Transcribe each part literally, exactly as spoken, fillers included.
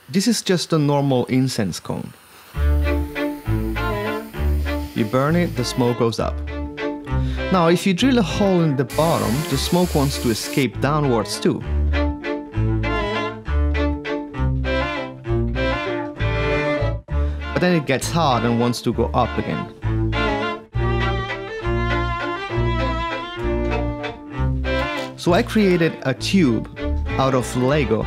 This is just a normal incense cone. You burn it, the smoke goes up. Now, if you drill a hole in the bottom, the smoke wants to escape downwards too. But then it gets hot and wants to go up again. So I created a tube out of Lego.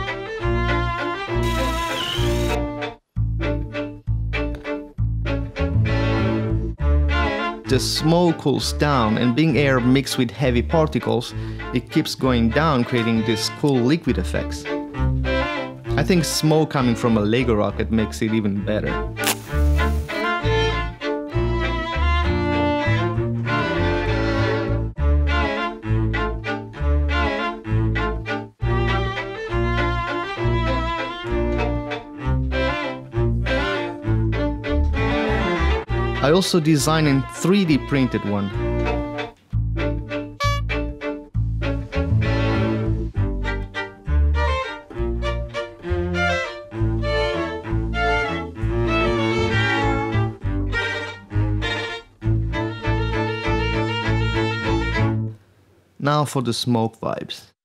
The smoke cools down, and being air mixed with heavy particles, it keeps going down, creating these cool liquid effects. I think smoke coming from a Lego rocket makes it even better. I also designed a three D printed one. Now for the smoke vibes.